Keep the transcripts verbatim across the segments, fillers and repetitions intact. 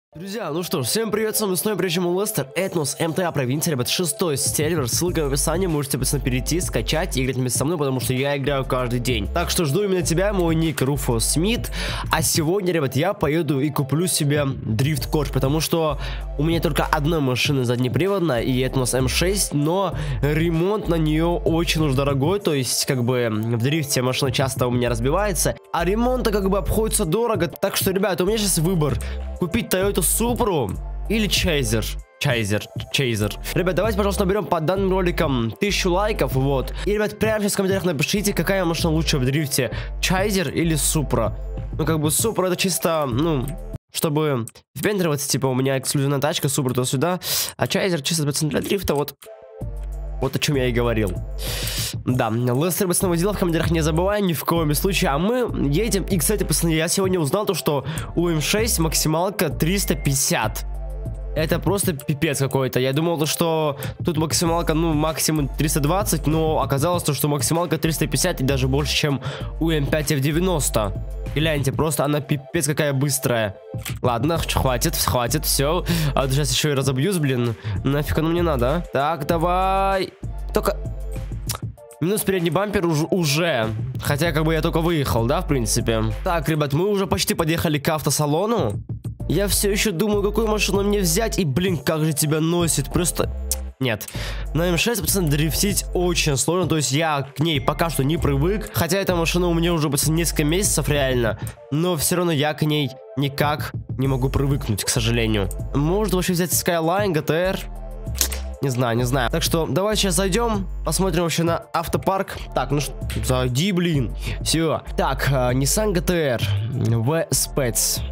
Друзья, ну что ж, всем привет, с вами снова режим Лестер, Этнос, МТА провинция, ребят, шестой сервер, ссылка в описании, можете, пацаны, перейти, скачать и играть вместе со мной, потому что я играю каждый день. Так что жду именно тебя, мой ник Руфо Смит, а сегодня, ребят, я поеду и куплю себе Дрифт Корж, потому что у меня только одна машина заднеприводная, и Этнос эм шесть, но ремонт на нее очень уж дорогой, то есть, как бы, в дрифте машина часто у меня разбивается, а ремонта, как бы, обходится дорого, так что, ребят, у меня сейчас выбор, купить Toyota Supra или Чейзер. Чейзер, Чейзер. Ребят, давайте, пожалуйста, наберем под данным роликом тысячу лайков, вот. И, ребят, прямо сейчас в комментариях напишите, какая машина лучше в дрифте, Чейзер или Supra. Ну, как бы, Supra это чисто, ну, чтобы впендриваться, типа, у меня эксклюзивная тачка, Supra туда-сюда, а Чейзер чисто, пацаны, для дрифта, вот. Вот о чем я и говорил. Да, Лестер, пацаны, дела в комментариях не забывай, ни в коем случае. А мы едем. И, кстати, пацаны, я сегодня узнал то, что у эм шесть максималка триста пятьдесят. Это просто пипец какой-то. Я думал, что тут максималка, ну, максимум триста двадцать, но оказалось, то, что максималка триста пятьдесят и даже больше, чем у эм пять эф девяносто. Гляньте, просто она пипец какая быстрая. Ладно, хватит, хватит, все. А вот сейчас еще и разобьюсь, блин. Нафиг оно мне надо, а? Так, давай. Только... Минус передний бампер уже, уже. Хотя, как бы, я только выехал, да, в принципе. Так, ребят, мы уже почти подъехали к автосалону. Я все еще думаю, какую машину мне взять. И, блин, как же тебя носит. Просто... Нет. На эм шесть, пацаны, дрифтить очень сложно. То есть я к ней пока что не привык. Хотя эта машина у меня уже, пацаны, несколько месяцев реально. Но все равно я к ней никак не могу привыкнуть, к сожалению. Может вообще взять Skyline, джи ти ар? Не знаю, не знаю. Так что давай сейчас зайдем, посмотрим вообще на автопарк. Так, ну что, зайди, блин. Все. Так, uh, Nissan джи ти ар, V-Spec,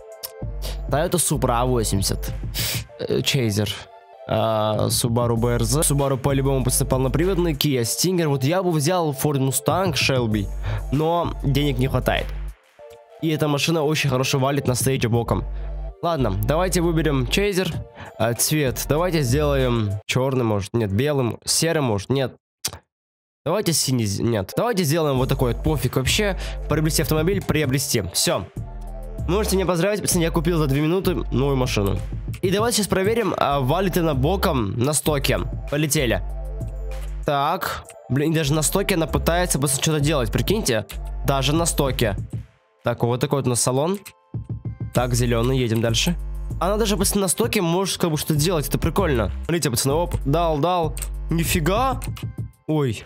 Toyota Supra а восемьдесят, Чейзер, uh, Subaru би ар зет, Subaru по-любому полноприводный, Kia Stinger. Вот я бы взял Ford Mustang Shelby, но денег не хватает. И эта машина очень хорошо валит на стейдже боком. Ладно, давайте выберем Чейзер. А, цвет. Давайте сделаем черный, может. Нет, белым. Серым, может. Нет. Давайте синий. Нет. Давайте сделаем вот такой вот. Пофиг вообще. Приобрести автомобиль, приобрести. Все. Можете меня поздравить, пацаны, я купил за две минуты новую машину. И давайте сейчас проверим, а, валит она боком на стоке. Полетели. Так. Блин, даже на стоке она пытается просто что-то делать. Прикиньте. Даже на стоке. Так, вот такой вот у нас салон. Так, зеленый, едем дальше. Она даже, пацаны, на стоке может как бы что-то делать, это прикольно. Смотрите, пацаны, оп, дал, дал. Нифига. Ой.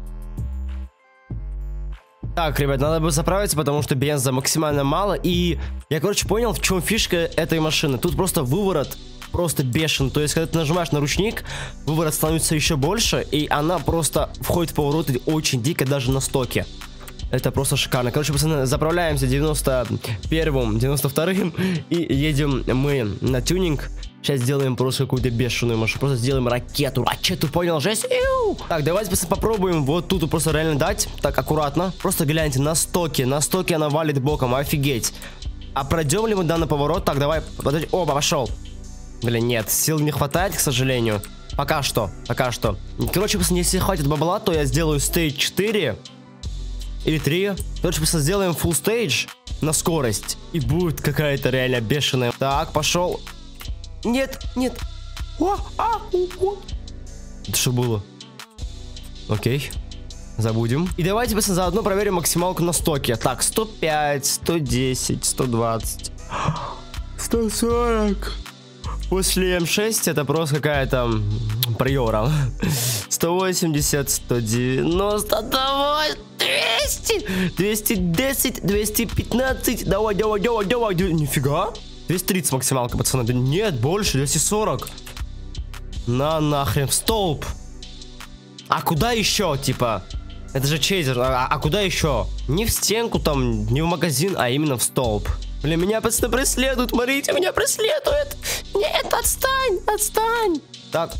Так, ребят, надо бы заправиться, потому что бенза максимально мало. И я, короче, понял, в чем фишка этой машины. Тут просто выворот просто бешен. То есть, когда ты нажимаешь на ручник, выворот становится еще больше. И она просто входит в повороты очень дико, даже на стоке. Это просто шикарно. Короче, пацаны, заправляемся девяносто первым, девяносто вторым и едем мы на тюнинг. Сейчас сделаем просто какую-то бешеную машину. Просто сделаем ракету. Ракету, понял, жесть? Иу! Так, давайте, пацаны, попробуем вот тут просто реально дать. Так, аккуратно. Просто гляньте, на стоке. На стоке она валит боком. Офигеть. А пройдем ли мы данный поворот? Так, давай. Подожди. Оба, пошел. Блин, нет, сил не хватает, к сожалению. Пока что. Пока что. Короче, пацаны, если хватит бабла, то я сделаю стейдж четыре. Или три. Короче, просто сделаем full stage на скорость. И будет какая-то реально бешеная. Так, пошел. Нет, нет. О, а, о. Это что было? Окей. Забудем. И давайте, пацаны, заодно проверим максималку на стоке. Так, сто пять, сто десять, сто двадцать, сто сорок. После эм шесть это просто какая-то приора. сто восемьдесят, сто девяносто, давай, двести, двести десять, двести пятнадцать, давай, давай, давай, давай, нифига, двести тридцать максималка, пацаны, да нет, больше, двести сорок, на нахрен, столб, а куда еще, типа, это же Чейзер, а, а куда еще, не в стенку там, не в магазин, а именно в столб. Блин, меня, пацаны, преследуют, смотрите, меня преследуют. Нет, отстань, отстань. Так.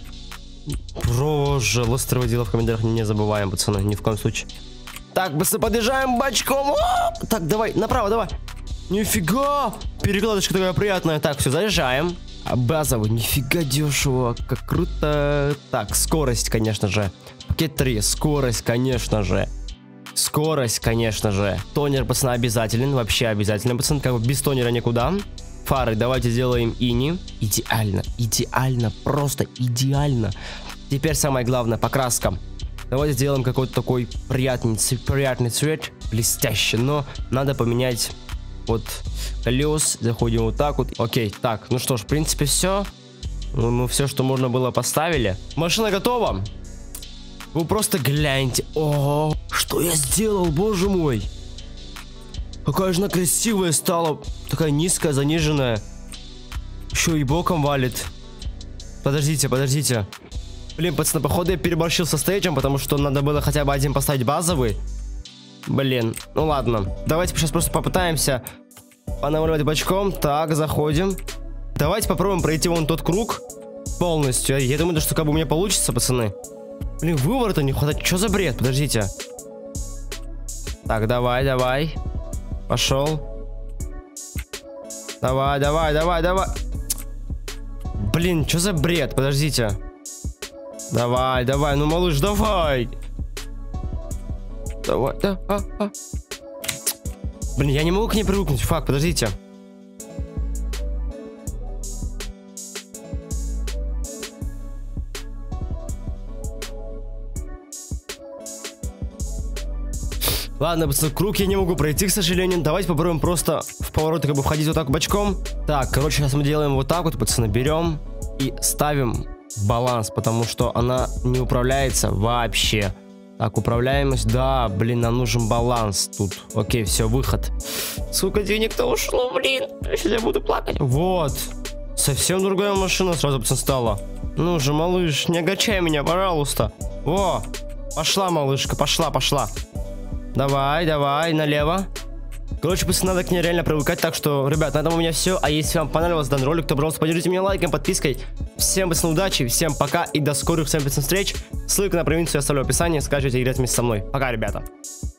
Боже, Лестер водила в комментариях, не забываем, пацаны, ни в коем случае. Так, быстро подъезжаем бочком. О! Так, давай, направо, давай. Нифига. Перекладочка такая приятная. Так, все, заезжаем. Базовый, нифига дешево, как круто. Так, скорость, конечно же. Пакет три, скорость, конечно же. Скорость, конечно же. Тонер, пацаны, обязателен. Вообще обязательно, пацаны. Как бы без тонера никуда. Фары давайте сделаем ини. Идеально, идеально, просто идеально. Теперь самое главное, покраска. Давайте сделаем какой-то такой приятный, приятный цвет, блестящий. Но надо поменять вот колес. Заходим вот так вот. Окей, так, ну что ж, в принципе все. Мы все, что можно было, поставили. Машина готова. Вы просто гляньте. О, что я сделал, боже мой. Какая же она красивая стала. Такая низкая, заниженная. Еще и боком валит. Подождите, подождите. Блин, пацаны, походу я переборщил со стейджем, потому что надо было хотя бы один поставить базовый. Блин, ну ладно. Давайте сейчас просто попытаемся понамаливать бочком. Так, заходим. Давайте попробуем пройти вон тот круг полностью. Я думаю, что как бы у меня получится, пацаны. Блин, выворота не хватает. Что за бред? Подождите. Так, давай, давай. Пошел. Давай, давай, давай, давай. Блин, что за бред? Подождите. Давай, давай, ну малыш, давай. Давай, да, а, а. Блин, я не могу к ней привыкнуть. Фак, подождите. Ладно, пацаны, круг я не могу пройти, к сожалению. Давайте попробуем просто в повороты как бы входить вот так бочком. Так, короче, сейчас мы делаем вот так вот, пацаны, берем и ставим баланс, потому что она не управляется вообще. Так, управляемость, да, блин, нам нужен баланс тут. Окей, все, выход. Сколько денег-то ушло, блин, сейчас я буду плакать. Вот, совсем другая машина сразу, пацаны, стала. Ну же, малыш, не огорчай меня, пожалуйста. Во, пошла, малышка, пошла, пошла. Давай, давай, налево. Короче, пацаны, надо к ней реально привыкать. Так что, ребят, на этом у меня все. А если вам понравился данный ролик, то, пожалуйста, поддержите меня лайком, подпиской. Всем, пацаны, удачи, всем пока и до скорых, всем, пацаны, встреч. Ссылка на провинцию я оставлю в описании. Скачивайте, играть вместе со мной. Пока, ребята.